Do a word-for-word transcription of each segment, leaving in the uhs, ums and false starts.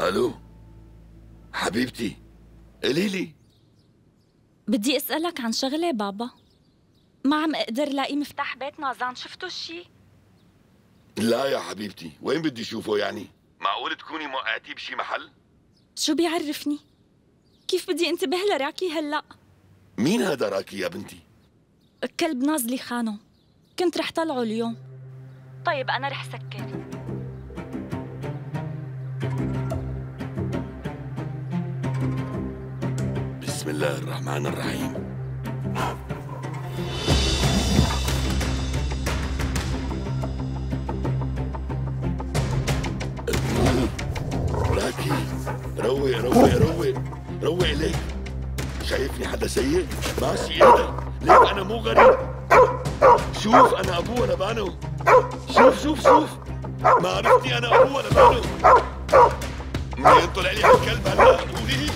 الو حبيبتي، قولي لي. بدي اسألك عن شغلة بابا. ما عم اقدر لاقي مفتاح بيت نازان، شفتوا شي؟ لا يا حبيبتي، وين بدي اشوفه يعني؟ معقول تكوني موقعتيه بشي محل؟ شو بيعرفني؟ كيف بدي انتبه لراكي هلأ؟ مين هذا راكي يا بنتي؟ كلب نازلي خانه، كنت رح طلعه اليوم. طيب أنا رح سكر. بسم الله الرحمن الرحيم. راكي روق روق روق روق ليك. شايفني حدا سيء؟ ماشي اهدى، ليك انا مو غريب. شوف انا ابوه ولا بانو. شوف شوف شوف، ما عرفتني انا ابوه ولا بانو. منين طلع لي هالكلب هلا؟ قولي لي.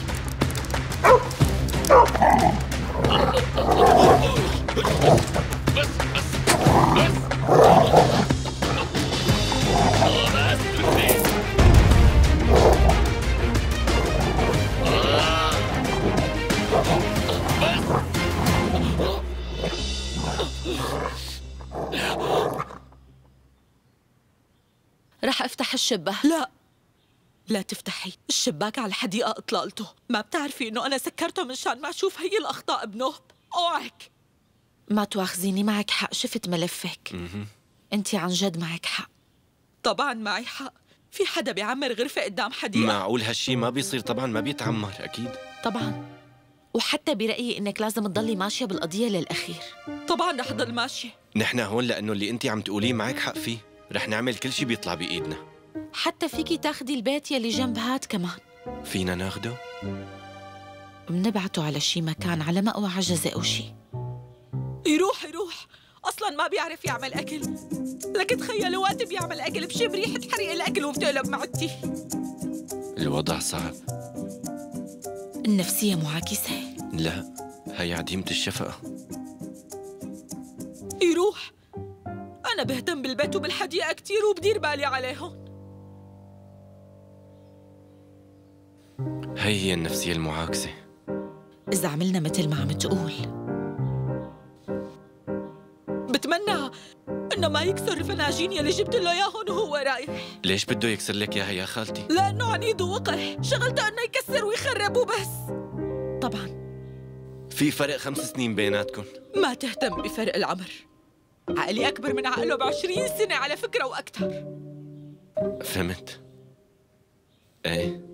بس بس بس رح افتح الشباك. لا لا تفتحي الشباك على الحديقة اطلالته. ما بتعرفي انه انا سكرته منشان ما اشوف هي الاخطاء بنوب. اوعك. ما تواخذيني، معك حق، شفت ملفك. انت عن جد معك حق. طبعا معي حق، في حدا بيعمر غرفة قدام حديقة؟ معقول هالشي ما بيصير؟ طبعا ما بيتعمر اكيد. طبعا، وحتى برأيي انك لازم تضلي ماشية بالقضية للأخير. طبعا رح ضل ماشية. نحن هون لأنه اللي انت عم تقوليه معك حق فيه، رح نعمل كل شي بيطلع بإيدنا. حتى فيكي تاخدي البيت يلي جنب هاد كمان. فينا ناخده؟ منبعته على شي مكان، على مأوى عجزة أو شي. يروح يروح، أصلاً ما بيعرف يعمل أكل. لك تخيلوا وقت بيعمل أكل بشم ريحة حريق الأكل وبتقلب معدتي. الوضع صعب. النفسية معاكسة. لا، هي عديمة الشفقة. يروح، أنا بهتم بالبيت وبالحديقة كتير وبدير بالي عليهم. هي هي النفسية المعاكسة. إذا عملنا مثل ما عم تقول، بتمنى إنه ما يكسر الفناجين يلي جبت له إياهم وهو رايح. ليش بده يكسر لك إياها يا خالتي؟ لأنه عنيد ووقح، شغلته إنه يكسر ويخرب وبس. طبعاً في فرق خمس سنين بيناتكم. ما تهتم بفرق العمر، عقلي أكبر من عقله بعشرين سنة على فكرة وأكثر. فهمت. ايه،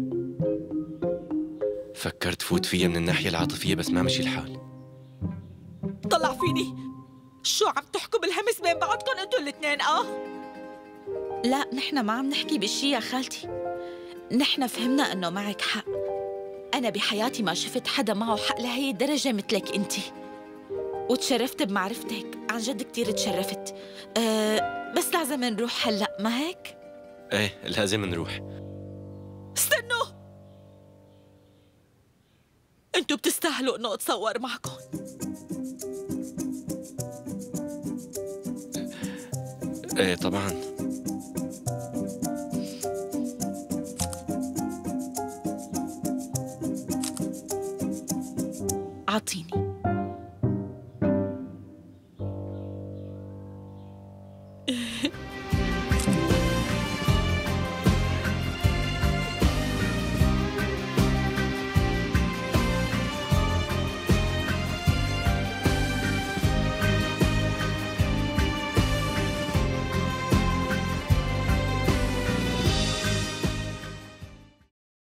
فكرت فوت فيها من الناحية العاطفية بس ما مشي الحال. طلع فيني، شو عم تحكوا بالهمس بين بعضكم انتوا الاثنين؟ اه لا، نحن ما عم نحكي بشي يا خالتي. نحن فهمنا انه معك حق. انا بحياتي ما شفت حدا معه حق لهي الدرجة مثلك انتي، وتشرفت بمعرفتك، عن جد كتير تشرفت. أه بس لازم نروح هلأ، ما هيك؟ ايه لازم نروح. استنوا، انتوا بتستاهلوا انه اتصور معكم. ايه طبعا. أعطيني.